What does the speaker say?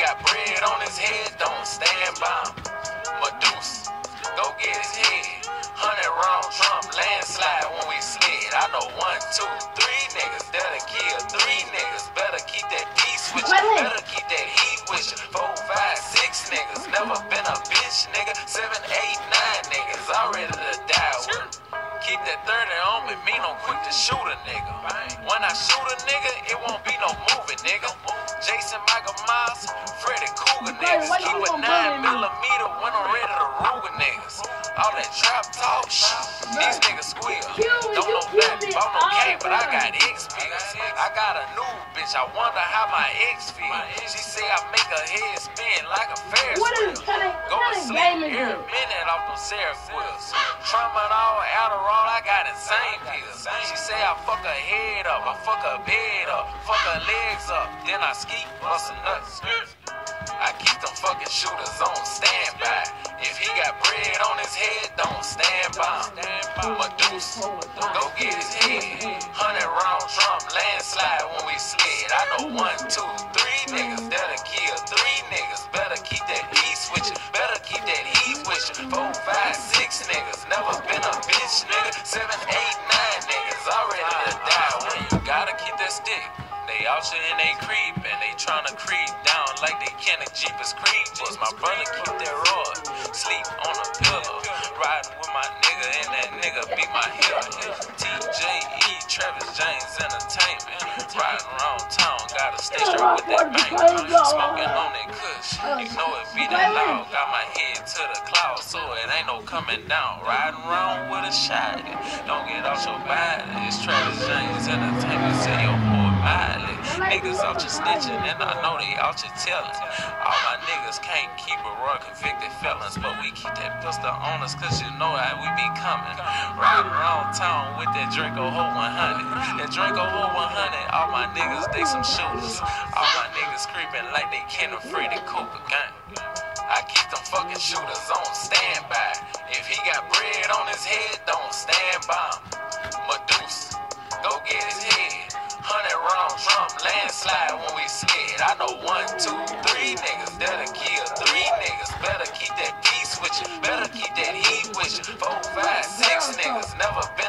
got bread on his head, don't stand by him. Medusa, go get his head. 100 round Trump landslide when we slid. I know 1, 2, 3 niggas that'll kill 3 niggas. Better keep that peace with you. Better keep that heat with you. 4, 5, 6 niggas. Never been a bitch nigga. 7, 8, 9 niggas. All ready to die with it. Keep that 30 on me, mean I'm quick to shoot a nigga. When I shoot a nigga, it won't be no moving nigga. Jason Michael Myers, Freddy Krueger niggas. Keep a 9mm when I'm ready to Ruger niggas. All that trap talk shit, these niggas squeal. Don't know nothing about no game, but I got XP. I got a new bitch, I wonder how my ex feel. She say I make her head spin like a Ferris wheel. Go to sleep every minute off them Seroquels. Trauma and all, Adderall, I got insane pills. She say I fuck her head up, I fuck her bed up, fuck her legs up, then I ski, bust a nuts. I keep them fucking shooters on standby. If he got bread on his head, don't stand by him. Medusa, go get his head. 100 round Trump landslide when we slid. I know 1, 2, 3 niggas that'll kill 3 niggas. Better keep that peace with you. Better keep that heat with you. 4, 5, 6 niggas. Never been a bitch nigga. 7, 8, 9 niggas. Already to die when you gotta keep that stick. They out here and they creep, and they tryna creep down like they can in Jeepers Creepers. My brother keep that rod, sleep on a pillow, riding with my nigga, and that nigga be my hero. TJE, Travis James Entertainment, riding around town, gotta stay straight with that bank, smoking on that kush, you know it be that loud, got my head to the clouds, so it ain't no coming down, riding around with a shot, don't get out your body, it's Travis James Entertainment, say your boy Miley. Niggas out here snitching, and I know they out here telling. All my niggas can't keep a royal convicted felons, but we keep that pistol on us, cause you know how we be coming. Riding around town with that Draco Ho 100. That Draco Ho 100, all my niggas, they some shooters. All my niggas creeping like they can't afraid of Cougar gang. I keep them fucking shooters on standby. If he got bread on his head, don't stand by him. Medusa, go get his head. 100 round Trump landslide when we slid. I know 1, 2, 3 niggas that'll kill 3 niggas. Better keep that peace with you. Better keep that heat with you. 4, 5, 6 niggas. Never been